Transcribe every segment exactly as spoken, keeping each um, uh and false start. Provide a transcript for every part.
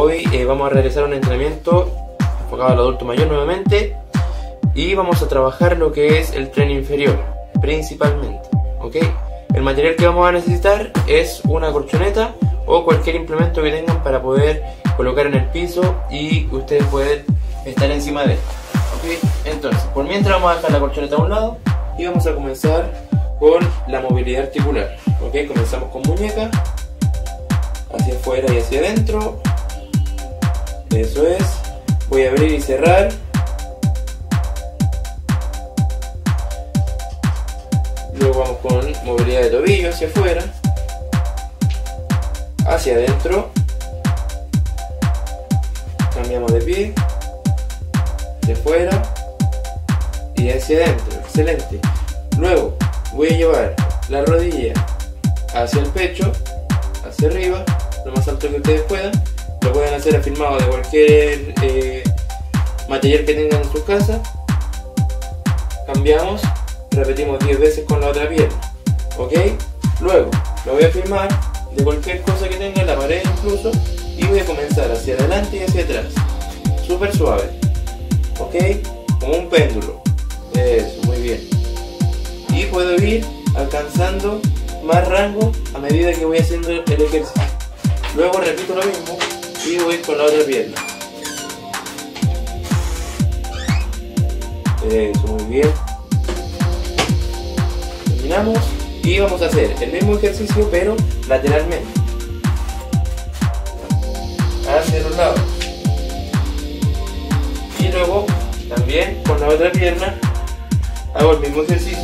Hoy eh, vamos a realizar un entrenamiento enfocado al adulto mayor nuevamente y vamos a trabajar lo que es el tren inferior principalmente, ¿ok? El material que vamos a necesitar es una colchoneta o cualquier implemento que tengan para poder colocar en el piso y ustedes pueden estar encima de él, ¿ok? Entonces, por mientras vamos a dejar la colchoneta a un lado y vamos a comenzar con la movilidad articular, ¿ok? Comenzamos con muñeca, hacia afuera y hacia adentro, eso es, voy a abrir y cerrar, luego vamos con movilidad de tobillo hacia afuera, hacia adentro, cambiamos de pie, hacia afuera y hacia adentro, excelente. Luego voy a llevar la rodilla hacia el pecho, hacia arriba, lo más alto que ustedes puedan. Lo pueden hacer afirmado de cualquier eh, material que tengan en su casa. Cambiamos, repetimos diez veces con la otra pierna, ¿ok? Luego lo voy a afirmar de cualquier cosa que tenga en la pared incluso y voy a comenzar hacia adelante y hacia atrás, súper suave, ¿ok? Como un péndulo, eso, muy bien. Y puedo ir alcanzando más rango a medida que voy haciendo el ejercicio. Luego repito lo mismo y voy con la otra pierna. Eso, muy bien. Terminamos y vamos a hacer el mismo ejercicio pero lateralmente, hacia los lados. Y luego también con la otra pierna hago el mismo ejercicio.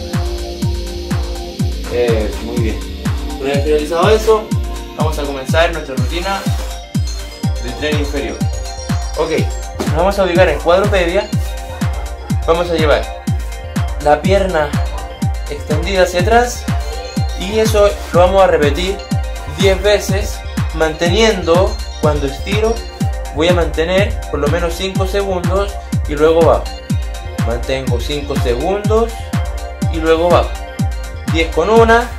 Eso, muy bien. Una vez finalizado eso, vamos a comenzar nuestra rutina de tren inferior. Ok, nos vamos a ubicar en cuadrupedia. Vamos a llevar la pierna extendida hacia atrás y eso lo vamos a repetir diez veces, manteniendo, cuando estiro voy a mantener por lo menos cinco segundos y luego bajo. Mantengo cinco segundos y luego bajo. diez con una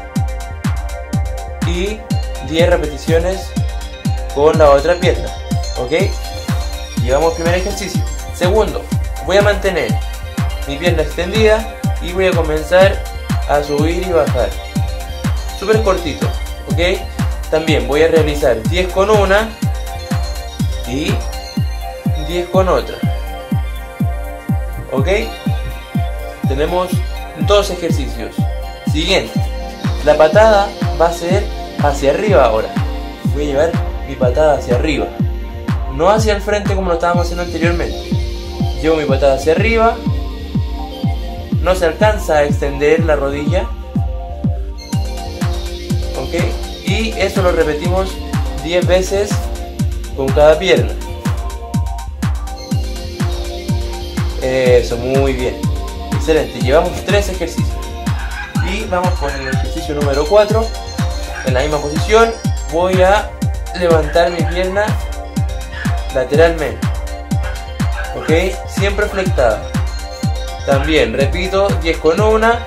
y diez repeticiones con la otra pierna, ¿ok? Llevamos primer ejercicio. Segundo, voy a mantener mi pierna extendida y voy a comenzar a subir y bajar, súper cortito, ¿ok? También voy a realizar diez con una y diez con otra, ¿ok? Tenemos dos ejercicios. Siguiente, la patada va a ser hacia arriba ahora. Voy a llevar mi patada hacia arriba, no hacia el frente como lo estábamos haciendo anteriormente. Llevo mi patada hacia arriba, no se alcanza a extender la rodilla, ok, y eso lo repetimos diez veces con cada pierna. Eso, muy bien, excelente. Llevamos tres ejercicios y vamos con el ejercicio número cuatro. En la misma posición voy a levantar mi pierna lateralmente, ok, siempre flectada. También repito diez con una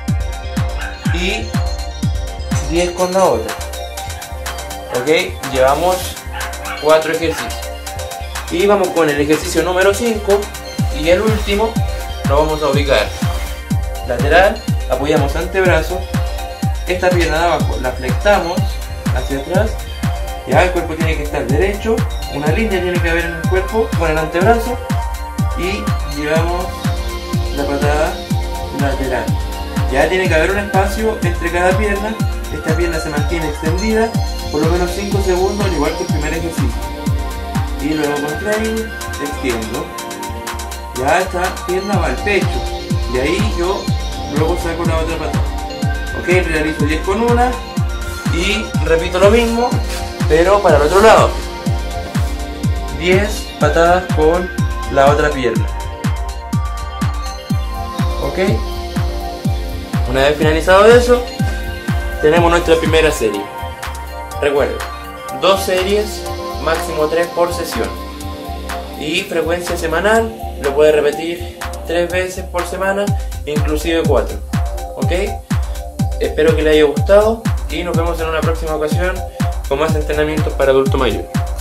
y diez con la otra, ok. Llevamos cuatro ejercicios y vamos con el ejercicio número cinco y el último. Lo vamos a ubicar lateral, apoyamos antebrazo, esta pierna de abajo la flectamos hacia atrás, ya el cuerpo tiene que estar derecho, una línea tiene que haber en el cuerpo con el antebrazo y llevamos la patada lateral. Ya tiene que haber un espacio entre cada pierna, esta pierna se mantiene extendida por lo menos cinco segundos, al igual que el primer ejercicio. Y luego contraigo, extiendo. Ya esta pierna va al pecho y ahí yo luego saco la otra patada. Ok, realizo diez con una y repito lo mismo pero para el otro lado, diez patadas con la otra pierna, ok. Una vez finalizado eso, tenemos nuestra primera serie. Recuerden, dos series, máximo tres por sesión y frecuencia semanal. Lo puede repetir tres veces por semana, inclusive cuatro, ok. Espero que les haya gustado y nos vemos en una próxima ocasión con más entrenamientos para adulto mayor.